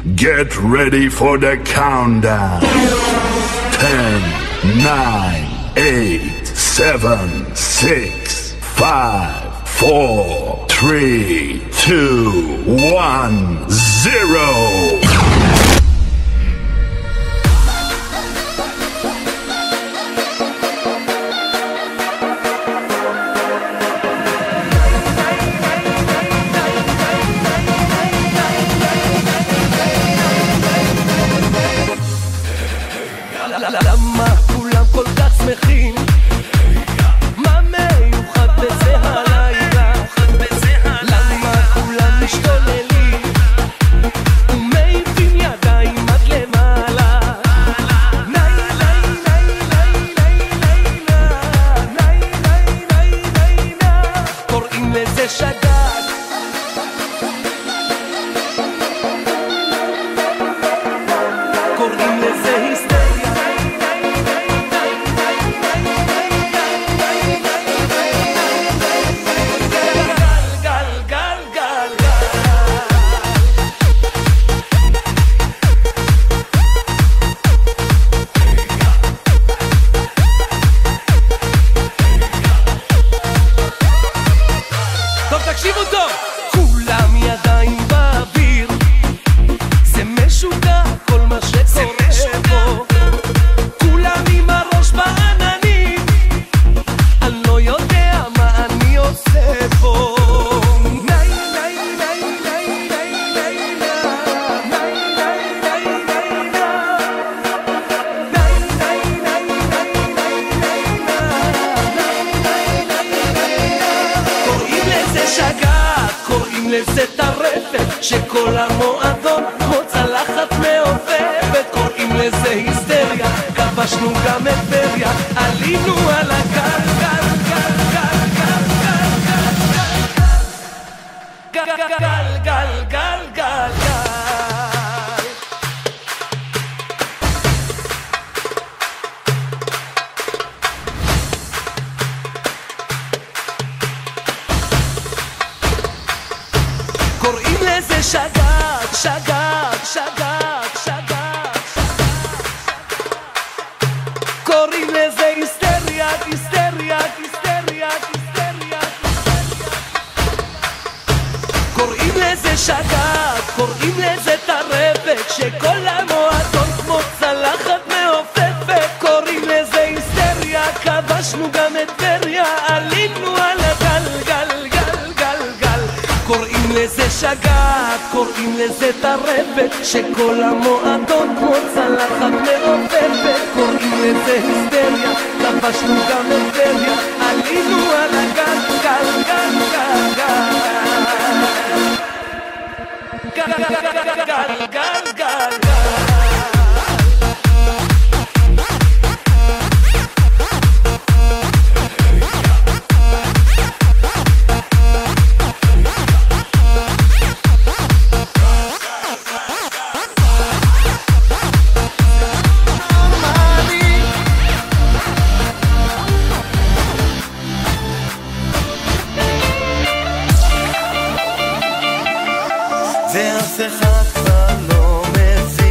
Get ready for the countdown. 10, 9, 8, 7, 6, 5, 4, 3, 2, 1, 0. למה כולם כל כך שמחים? מה מיוחד בזה הלילה? למה כולם משתוללים ומעיפים ידיים עד למעלה? ניי ניי ניי ניי ניי ניי ניי ניי ניי ניי קוראים לזה שגעת, קוראים לזה היסטריה. תקשיבו טוב, כולם ידיים באוויר, זה משוגע כל מה שקורה פה, כולם עם הראש בעננים, אני לא יודע מה אני עושה פה. ניי ניי ניי ניי ניי ניי ניי ניי קוראים לזה שגעת, קוראים לזה טרפת, שכל המועדון כמו צלחת מעופפת, קוראים לזה היסטריה, כבשנו גם את טבריה, עלינו על הגל גל גל גל גל גל גל גל גל גל גל. קוראים לזה שגעת, שגעת, שגעת, שגעת, קוראים לזה היסטריה, היסטריה, היסטריה, היסטריה, קוראים לזה שגעת, קוראים לזה טרפת, שכל המועדון כמו צלחת מעופפת, קוראים לזה היסטריה, כבשנו גם את טבריה, עלינו על הגל גל גל גל גל. קוראים לזה שגעת, קוראים לזה טרפת, שכל המועדון כמו צלחת מעופפת, קוראים לזה היסטריה, כבשנו גם את טבריה, עלינו על הגל גל גל גל גל גל גל גל גל. ואף אחד כבר לא מבין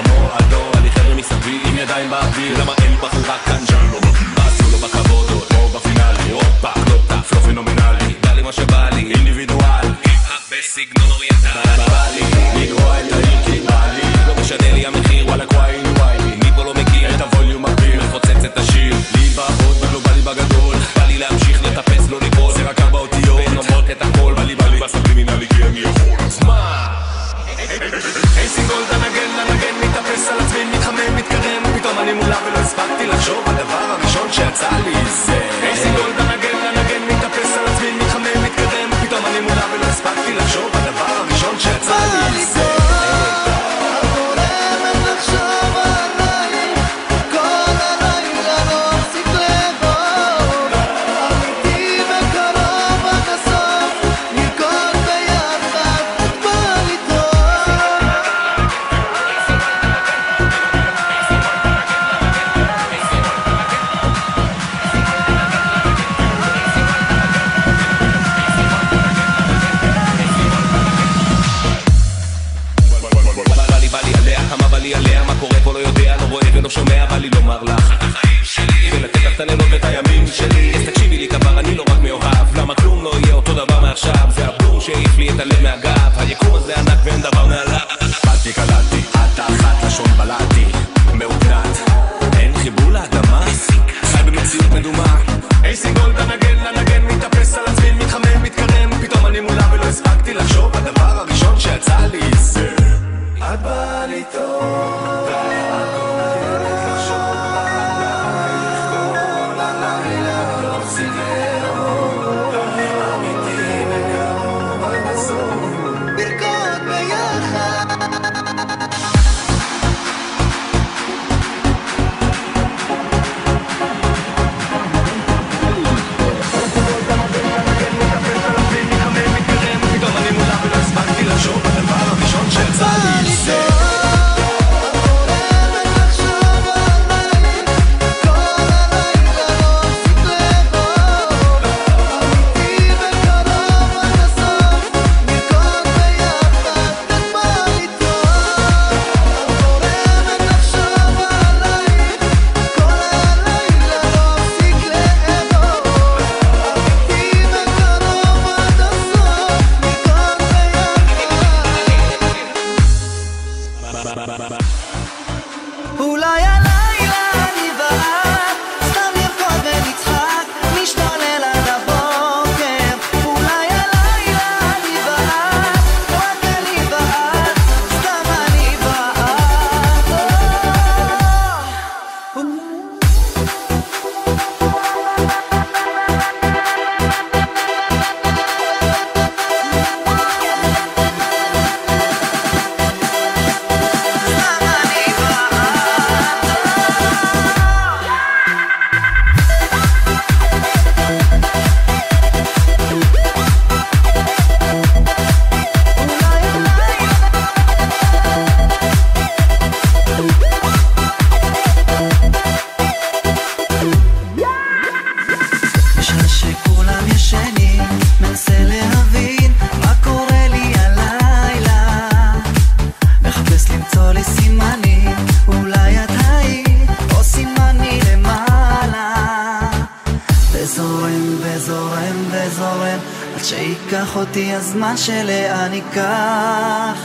המועדו, אני חבר'ה מסביב עם ידיים באוויר, למה אין בחורה כאן שאני לא מכיר, עשו לו בכבודות, כמו בפינאלי, הופה, קלוטה, פלו פנומנלי, בא לי מה שבא לי, אינדיבידואל, היפ-האפ בסגנון אוריינטלי, בא לי לגרוע את העיר כי בא לי, לא משנה לי המחיר, וואלה קווייני וייני, מי פה לא מכיר את הווליום מגביר, מפוצץ את השיר, לי בעוד וגלובלי בגדול, בא לי להמשיך לטפס לא ליפול, זה רק ארבע אותיות, ונאמרות את הכל, בא לי בסבלימינלי כי אני יכול, אז מה? איזי גולד הנגן, מתאפס על עצמי, מתחמם, מתקרם, פתאום אני מולה ולא הספקתי לחשוב, הדבר הראשון שיצא לי זה איזי גולד הנגן, מתאפס על עצמי, מתחמם, מתקרם, פתאום אני מולה ולא הספקתי לחשוב, הדבר הראשון שיצא לי זה לא שומע, בא לי לומר לך את החיים שלי ולתת לך את הלילות ואת הימים שלי אז תקשיבי לי כבר, אני לא רק מאוהב למה כלום לא יהיה אותו דבר מעכשיו זה הבום שהעיף לי את הלב מהגב היקום הזה ענק ואין דבר מעליו באתי קלטתי, את אחת לשון בלעתי מעוקנת, אין חיבור לאדמה חי במציאות מדומה איזי גולד הנגן, מתאפס על עצמי, מתחמם, מתקרם פתאום אני מולה ולא הספקתי לחשוב הדבר הראשון שיצא לי זה את באה לי טוב הזמן שלאן ייקח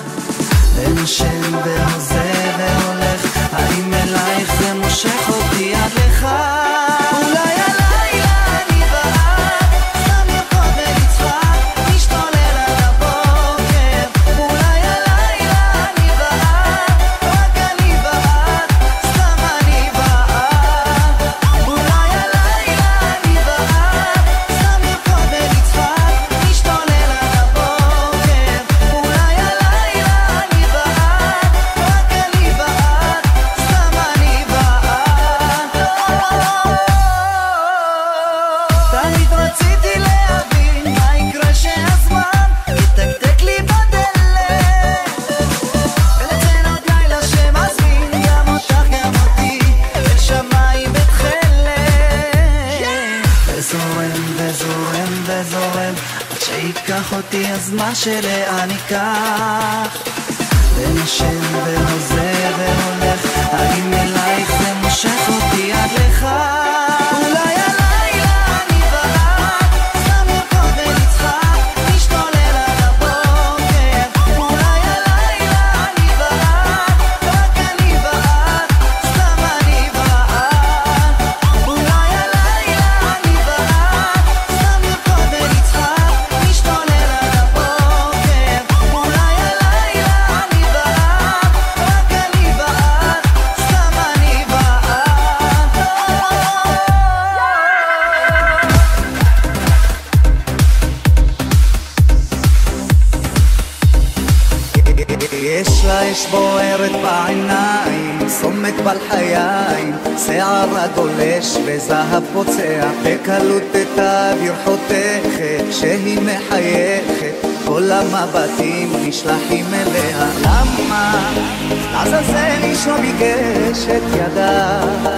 ונושם ועוזב והולך האם אלייך זה מושך אותי עד לך אולי הלילה אני ואת סתם ירקוד ונצחק נשתולל עד הבוקר אולי הלילה אני ואת רק אני ואת סתם אני ואת אולי הלילה אני ואת סתם ירקוד ונצחק נשתולל עד הבוקר אולי הלילה אני ואת רק אני ואת סתם אני ואת תמיד רציתי להבין מה יקרה שהזמן יתקתק לי בדלת ולציין עוד לילה שמזמין גם אותך גם אותי אל שמיים בתכלת וזורם וזורם וזורם עד שיקח אותי הזמן שלאן ייקח ונשם ונוזר והולך, האם אלייך זה מושך אותי עד לך? אולי הלילה אני ואת סתם נרקוד ונצחק, נשתולל עד הבוקר. אולי הלילה אני ואת, רק אני ואת, סתם אני ואת. אולי הלילה אני ואת סתם נרקוד ונצחק, נשתולל עד הבוקר. אולי הלילה אני ואת, רק אני ואת, סתם אני ואת. יש לה אש בוערת בעיניים, סומק בלחיים, שערה גולש וזהב פוצע, בקלות את האוויר חותכת, כשהיא מחייכת, כל המבטים נשלחים אליה. למה? לעזאזל איש לא ביקש את ידה.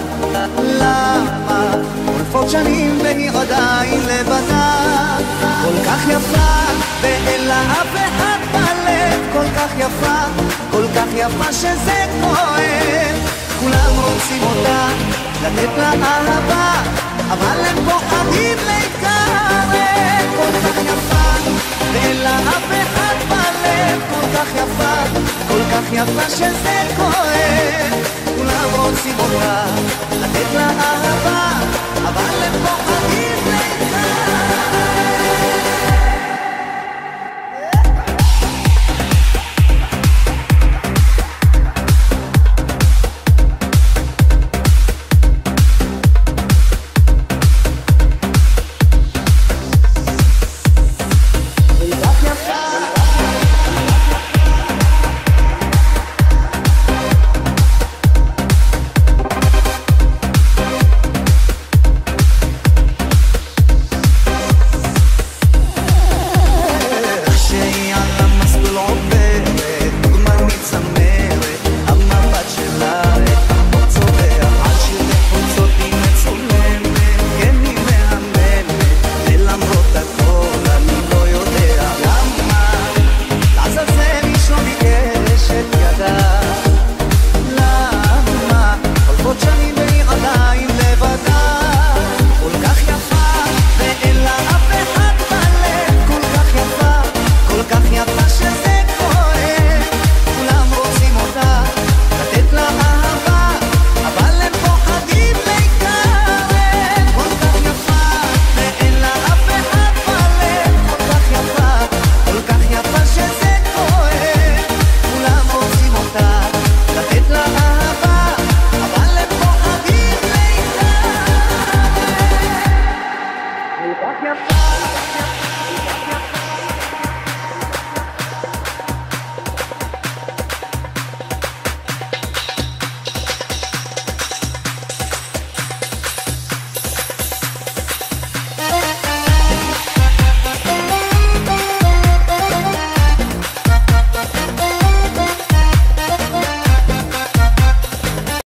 למה? חולפות שנים והיא עדיין לבדה, כל כך יפה ואין לה אף אחד בלב, כל כך יפה, כל כך יפה שזה כואב. כולם רוצים אותה, לתת לה אהבה, אבל הם פוחדים להתקרב. כל כך יפה ואין לה אף אחד בלב, כל כך יפה, כל כך יפה שזה כואב.